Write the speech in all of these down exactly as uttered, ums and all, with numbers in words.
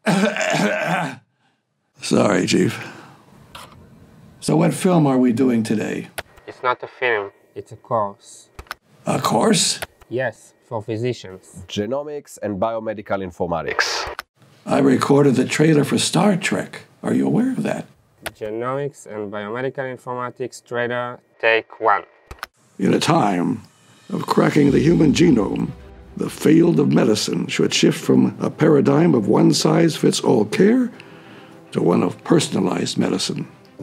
Sorry, Chief. So what film are we doing today? It's not a film, it's a course. A course? Yes, for physicians. Genomics and Biomedical Informatics. I recorded the trailer for Star Trek. Are you aware of that? Genomics and Biomedical Informatics trailer, take one. In a time of cracking the human genome, the field of medicine should shift from a paradigm of one-size-fits-all care to one of personalized medicine.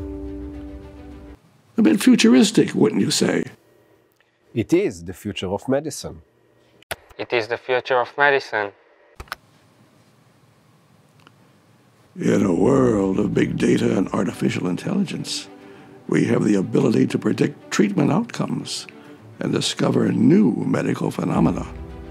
A bit futuristic, wouldn't you say? It is the future of medicine. It is the future of medicine. In a world of big data and artificial intelligence, we have the ability to predict treatment outcomes and discover new medical phenomena.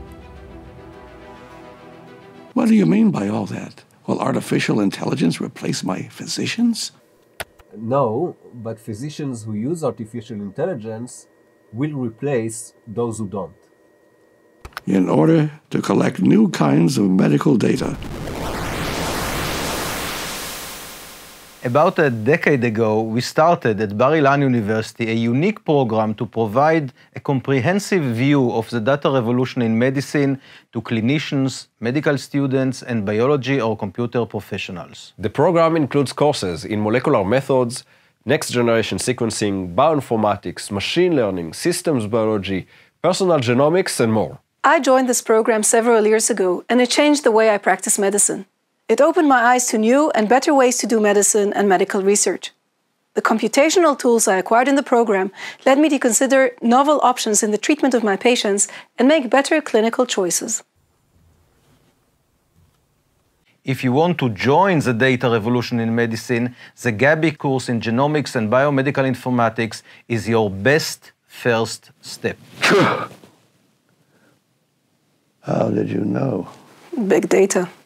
What do you mean by all that? Will artificial intelligence replace my physicians? No, but physicians who use artificial intelligence will replace those who don't. In order to collect new kinds of medical data. About a decade ago, we started at Bar-Ilan University a unique program to provide a comprehensive view of the data revolution in medicine to clinicians, medical students, and biology or computer professionals. The program includes courses in molecular methods, next-generation sequencing, bioinformatics, machine learning, systems biology, personal genomics, and more. I joined this program several years ago, and it changed the way I practice medicine. It opened my eyes to new and better ways to do medicine and medical research. The computational tools I acquired in the program led me to consider novel options in the treatment of my patients and make better clinical choices. If you want to join the data revolution in medicine, the Gabi course in Genomics and Biomedical Informatics is your best first step. How did you know? Big data.